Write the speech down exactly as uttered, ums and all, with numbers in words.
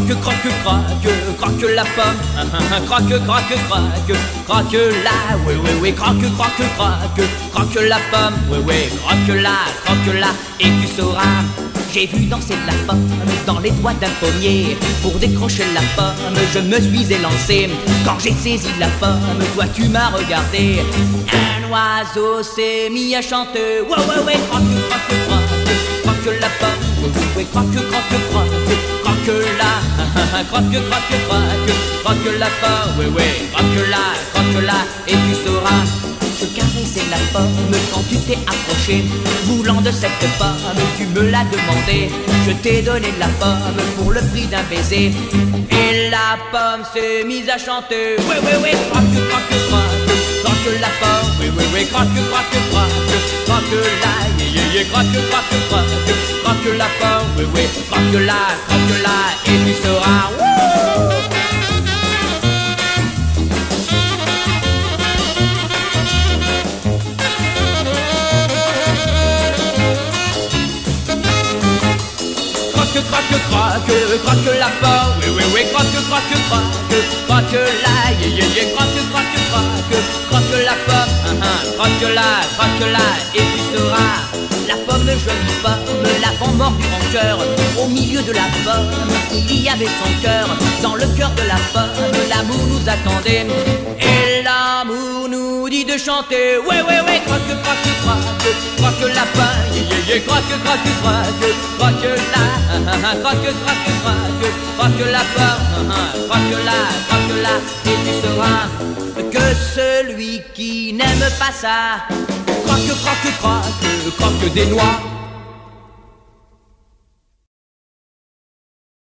croque, croque, croque, croque la pomme, croque, croque, croque, croque la, oui, oui, oui, croque, croque, croque, croque la pomme, oui, oui, croque la, croque la, et tu sauras. J'ai vu danser de la pomme dans les doigts d'un pommier. Pour décrocher la pomme, je me suis élancé. Quand j'ai saisi la pomme, toi tu m'as regardé. Un oiseau s'est mis à chanter. Ouais, ouais, ouais, croque, croque, croque, croque la pomme. Ouais, ouais, croque, croque, croque, croque la, croque, croque, croque, croque la pomme. Ouais, ouais, croque la, croque la, et tu sauras. Je caressais la pomme quand tu t'es approché. Voulant de cette pomme, tu me l'as demandé. Je t'ai donné la pomme pour le prix d'un baiser. Et la pomme s'est mise à chanter. Oui, oui, oui, croque, croque, croque, croque la pomme. Oui, oui, oui, croque, croque, croque, croque la, yeah, yeah, yeah, croque, croque, croque, croque la pomme. Oui, oui, croque la, croque la, et tu sauras. Wouh! Croque, croque, croque, croque la pomme. Oui, oui, oui, croque, croque, croque, croque la, yeah, yeah, yeah, croque, croque, croque, croque la pomme, uh -huh, croque la, croque la, et tu sauras. La pomme, jolie pomme, l'avant mordu en cœur. Au milieu de la pomme, il y avait son cœur. Dans le cœur de la pomme, l'amour nous attendait. Et l'amour nous dit de chanter. Ouais, ouais, ouais, croque, croque, croque, croque la pomme, yeah, yeah, yeah, croque, croque, croque, croque la, croque, croque, croque, croque la pomme, croque la, croque la, et tu sauras que celui qui n'aime pas ça croque, croque, croque, croque des noix.